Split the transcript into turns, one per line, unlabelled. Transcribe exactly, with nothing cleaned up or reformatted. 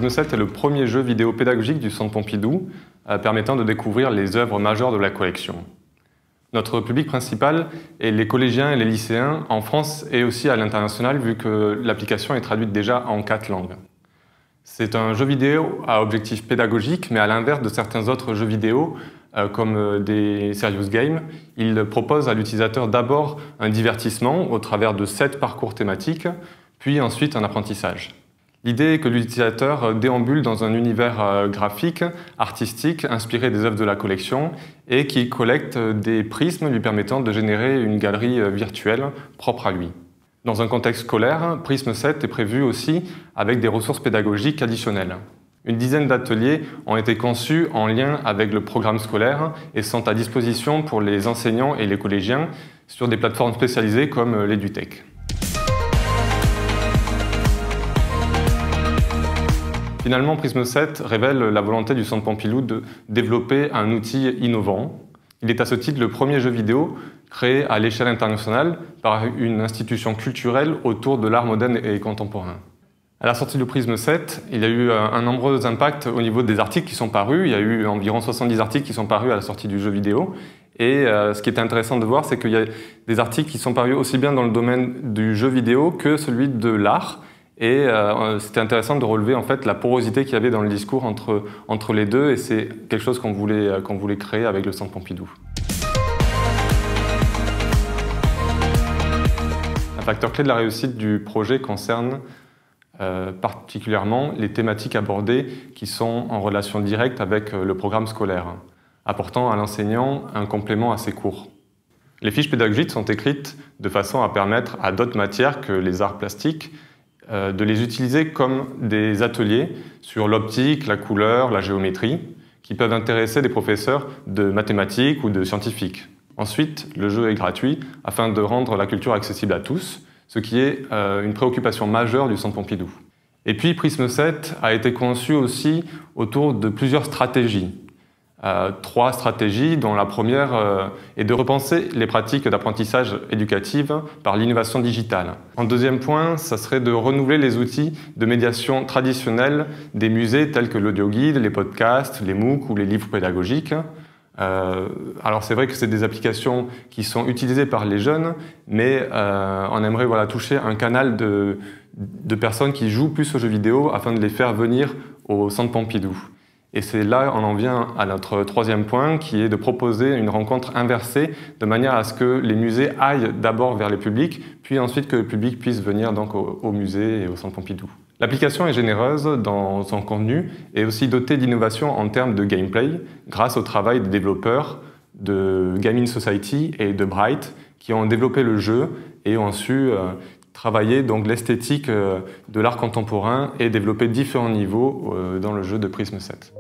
Prisme sept est le premier jeu vidéo pédagogique du Centre Pompidou, euh, permettant de découvrir les œuvres majeures de la collection. Notre public principal est les collégiens et les lycéens en France et aussi à l'international, vu que l'application est traduite déjà en quatre langues. C'est un jeu vidéo à objectif pédagogique, mais à l'inverse de certains autres jeux vidéo, euh, comme des serious games, il propose à l'utilisateur d'abord un divertissement au travers de sept parcours thématiques, puis ensuite un apprentissage. L'idée est que l'utilisateur déambule dans un univers graphique, artistique, inspiré des œuvres de la collection et qui collecte des prismes lui permettant de générer une galerie virtuelle propre à lui. Dans un contexte scolaire, Prisme sept est prévu aussi avec des ressources pédagogiques additionnelles. Une dizaine d'ateliers ont été conçus en lien avec le programme scolaire et sont à disposition pour les enseignants et les collégiens sur des plateformes spécialisées comme l'EduTech. Finalement, Prisme sept révèle la volonté du Centre Pompidou de développer un outil innovant. Il est à ce titre le premier jeu vidéo créé à l'échelle internationale par une institution culturelle autour de l'art moderne et contemporain. À la sortie de Prisme sept, il y a eu un nombreux impact au niveau des articles qui sont parus. Il y a eu environ soixante-dix articles qui sont parus à la sortie du jeu vidéo. Et euh, ce qui est intéressant de voir, c'est qu'il y a des articles qui sont parus aussi bien dans le domaine du jeu vidéo que celui de l'art. Et euh, c'était intéressant de relever en fait la porosité qu'il y avait dans le discours entre, entre les deux, et c'est quelque chose qu'on voulait, qu'on voulait créer avec le Centre Pompidou. Un facteur clé de la réussite du projet concerne euh, particulièrement les thématiques abordées qui sont en relation directe avec le programme scolaire, apportant à l'enseignant un complément à ses cours. Les fiches pédagogiques sont écrites de façon à permettre à d'autres matières que les arts plastiques de les utiliser comme des ateliers sur l'optique, la couleur, la géométrie, qui peuvent intéresser des professeurs de mathématiques ou de scientifiques. Ensuite, le jeu est gratuit afin de rendre la culture accessible à tous, ce qui est une préoccupation majeure du Centre Pompidou. Et puis, Prisme sept a été conçu aussi autour de plusieurs stratégies. Euh, trois stratégies, dont la première euh, est de repenser les pratiques d'apprentissage éducatif par l'innovation digitale. En deuxième point, ça serait de renouveler les outils de médiation traditionnels des musées tels que l'audioguide, les podcasts, les MOOC ou les livres pédagogiques. Euh, alors c'est vrai que c'est des applications qui sont utilisées par les jeunes, mais euh, on aimerait voilà, toucher un canal de, de personnes qui jouent plus aux jeux vidéo afin de les faire venir au Centre Pompidou. Et c'est là on en vient à notre troisième point, qui est de proposer une rencontre inversée, de manière à ce que les musées aillent d'abord vers les publics, puis ensuite que le public puisse venir donc au, au musée et au Centre Pompidou. L'application est généreuse dans son contenu et aussi dotée d'innovations en termes de gameplay, grâce au travail des développeurs de Gaming Society et de Bright, qui ont développé le jeu et ont su euh, travailler donc l'esthétique de l'art contemporain et développer différents niveaux dans le jeu de Prisme sept.